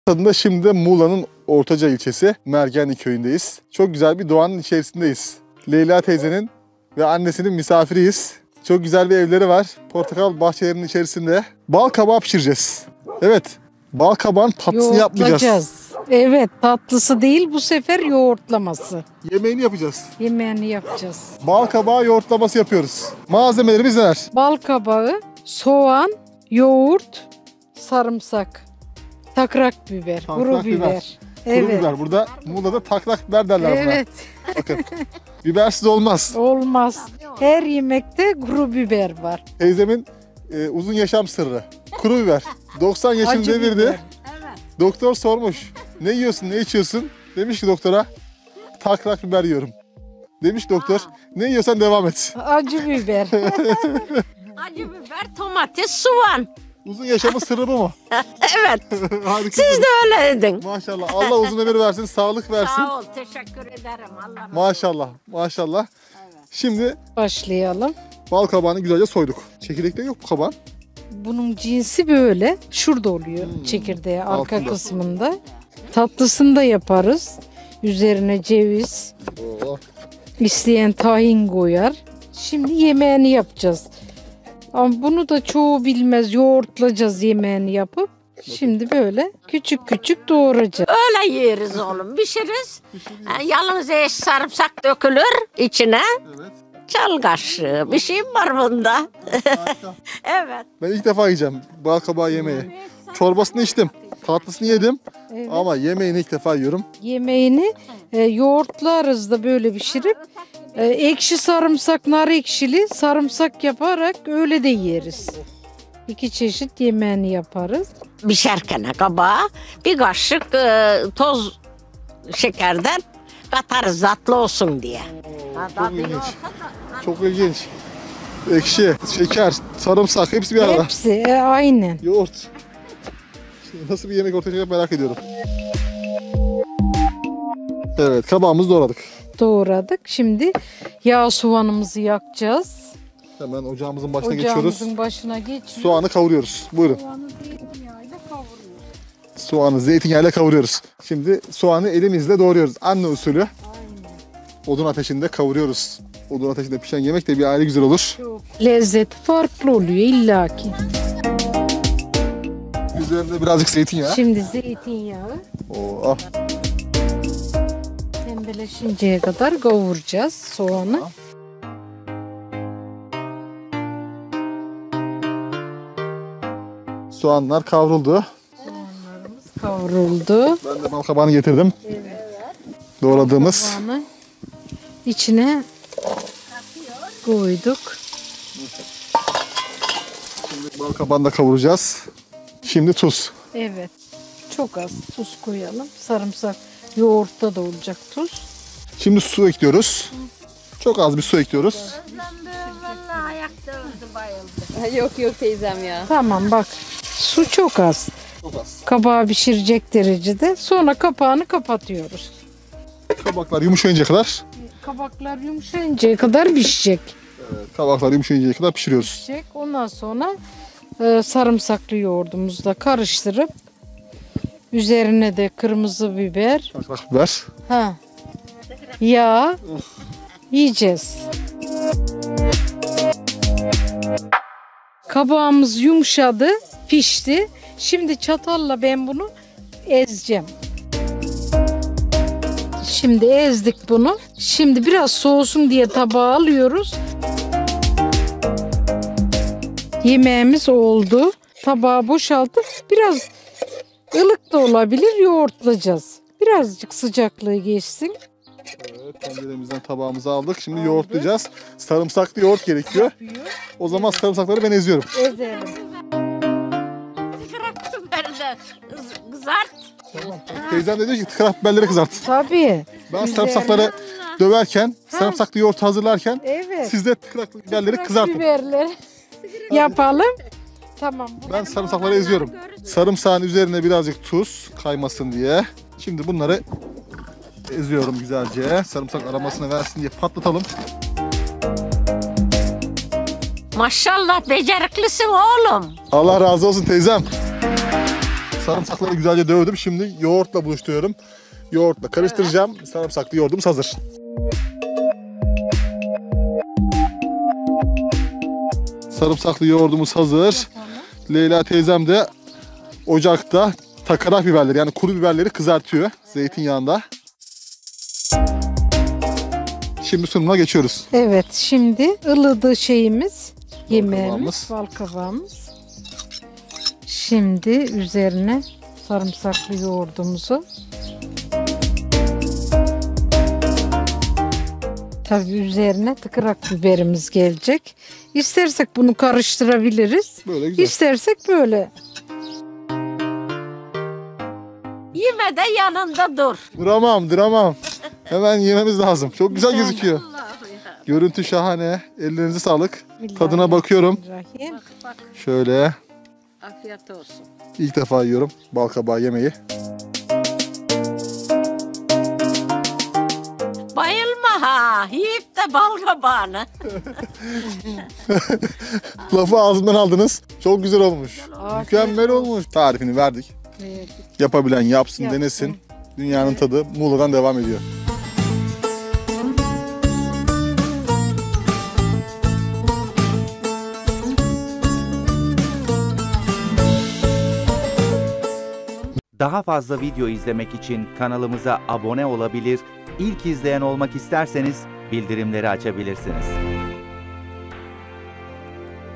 Tadında şimdi de Muğla'nın Ortaca ilçesi Mergenli köyündeyiz. Çok güzel bir doğanın içerisindeyiz. Leyla teyzenin ve annesinin misafiriyiz. Çok güzel bir evleri var. Portakal bahçelerinin içerisinde. Bal kabağı pişireceğiz. Evet. Bal kabağın tatlısını yapmayacağız. Evet, tatlısı değil, bu sefer yoğurtlaması. Yemeğini yapacağız. Yemeğini yapacağız. Bal kabağı yoğurtlaması yapıyoruz. Malzemelerimiz neler? Bal kabağı, soğan, yoğurt, sarımsak, takrak biber, kuru biber. Kuru Evet. biber. Burada Muğla'da taklak biber derler buna. Evet. Bakın. Bibersiz olmaz. Olmaz. Her yemekte kuru biber var. Teyzemin uzun yaşam sırrı. Kuru biber. 90 yaşını Acı devirdi. biber. Doktor sormuş. Ne yiyorsun, ne içiyorsun? Demiş ki doktora, taklak biber yiyorum. Demiş doktor, ne yiyorsan devam et. Acı biber. Acı biber, domates, soğan. Uzun yaşamın sırrı bu mu? Evet. Harika. Siz de öyle dedin. Maşallah. Allah uzun ömür versin, sağlık versin. Sağ ol, teşekkür ederim. Allah razı olsun. Maşallah, maşallah. Şimdi Başlayalım. bal kabağını güzelce soyduk. Çekirdekleri yok bu kabağın. Bunun cinsi böyle. Şurada oluyor çekirdeği arka Altında. kısmında. Tatlısını da yaparız. Üzerine ceviz. Oo. İsteyen tahin koyar. Şimdi yemeğini yapacağız. Ama bunu da çoğu bilmez. Yoğurtlayacağız yemeğini yapıp. Şimdi böyle küçük küçük doğrayacağız. Öyle yeriz oğlum, pişiriz. Yalnız eş sarımsak dökülür içine. Evet. Çal kaşığı, bir şeyim var bunda. Harika. Evet. Ben ilk defa yiyeceğim bal kabağı yemeği. Çorbasını içtim, tatlısını yedim Evet. ama yemeğini ilk defa yiyorum. Yemeğini yoğurtlarız da böyle pişirip ekşi sarımsak, nar ekşili sarımsak yaparak öyle de yeriz. İki çeşit yemeğini yaparız. Pişerken kabağa bir kaşık toz şekerden katarız tatlı olsun diye. Çok ilginç. Çok ilginç. Ekşi, şeker, sarımsak hepsi bir arada. Hepsi aynen. Yoğurt. Şimdi nasıl bir yemek ortaya çıkacak merak ediyorum. Evet, kabağımızı doğradık. Doğradık. Şimdi yağ soğanımızı yakacağız. Hemen ocağımızın başına geçiyoruz. Ocağımızın başına geçiyoruz. Soğanı kavuruyoruz. Buyurun. Soğanı zeytinyağıyla kavuruyoruz. Soğanı zeytinyağıyla kavuruyoruz. Şimdi soğanı elimizle doğruyoruz. Anne usulü. Aynen. Odun ateşinde kavuruyoruz. Odun ateşinde pişen yemek de bir aile güzel olur. Çok lezzeti farklı oluyor illaki. Üzerinde birazcık zeytinyağı. Şimdi zeytinyağı Oo, pembeleşinceye kadar kavuracağız soğanı. soğanlar kavruldu. Soğanlarımız kavruldu. Ben de bal kabağını getirdim. Doğradığımız. Soğanı içine koyduk. Şimdi bal kabağını da kavuracağız. Şimdi tuz. Evet. Çok az tuz koyalım. Sarımsak yoğurtta da olacak tuz. Şimdi su ekliyoruz. Çok az bir su ekliyoruz. Vallahi ayakta öldü, bayıldı. Yok teyzem ya. Tamam bak. Su çok az. Çok az. Kabağı pişirecek derecede. Sonra kapağını kapatıyoruz. Kabaklar yumuşayıncaya kadar. Kabaklar yumuşayıncaya kadar pişecek. Kabaklar yumuşayıncaya kadar pişiriyoruz. Pişecek. Ondan sonra sarımsaklı yoğurdumuzla karıştırıp üzerine de kırmızı biber, Takrak biber. yağ yiyeceğiz. Kabağımız yumuşadı, pişti. Şimdi çatalla ben bunu ezeceğim. Şimdi ezdik bunu. Şimdi biraz soğusun diye tabağa alıyoruz. Yemeğimiz oldu. Tabağa boşaltıp biraz ılık da olabilir yoğurtlayacağız. Birazcık sıcaklığı geçsin. Evet, tenceremizden tabağımızı aldık. Şimdi yoğurtlayacağız. Sarımsaklı yoğurt gerekiyor. O zaman sarımsakları ben eziyorum. Ezelim. Kırak biberi de kızart. Teyzem de diyor ki tıkrak biberleri kızart. Tabii. Ben Üzerine- sarımsakları döverken, sarımsaklı yoğurt hazırlarken Evet. siz de tıkrak biberleri kızartın. Biberleri yapalım. Tamam. Ben sarımsakları eziyorum. Sarımsağın üzerine birazcık tuz kaymasın diye. Şimdi bunları eziyorum güzelce. Sarımsak aromasını versin diye patlatalım. Maşallah beceriklisin oğlum. Allah razı olsun teyzem. Sarımsakları güzelce dövdüm. Şimdi yoğurtla buluşturuyorum. Yoğurtla karıştıracağım. Sarımsaklı yoğurdumuz hazır. Sarımsaklı yoğurdumuz hazır. Leyla teyzem de ocakta takarak biberleri, yani kuru biberleri kızartıyor zeytinyağında. Şimdi sunumuna geçiyoruz. Evet, şimdi ılıdı şeyimiz, yemeğimiz, kabağımız. bal kabağımız. Şimdi üzerine sarımsaklı yoğurdumuzu. Tabii üzerine tıkırak biberimiz gelecek. İstersek bunu karıştırabiliriz. Böyle güzel. İstersek böyle. Yeme de yanında dur. Duramam. Hemen yememiz lazım. Çok güzel gözüküyor. Allah'ım ya. Görüntü şahane. Ellerinize sağlık. Tadına bakıyorum. Bismillahirrahmanirrahim. Bak Şöyle afiyet olsun. ilk defa yiyorum bal kabağı yemeği. Bayılma ha. Yiyip de bal kabağını. Lafı ağzımdan aldınız. Çok güzel olmuş. Mükemmel olmuş. Tarifini verdik. Evet. Yapabilen yapsın, Yapsın. denesin. Dünyanın tadı Muğla'dan devam ediyor. Daha fazla video izlemek için kanalımıza abone olabilir, ilk izleyen olmak isterseniz bildirimleri açabilirsiniz.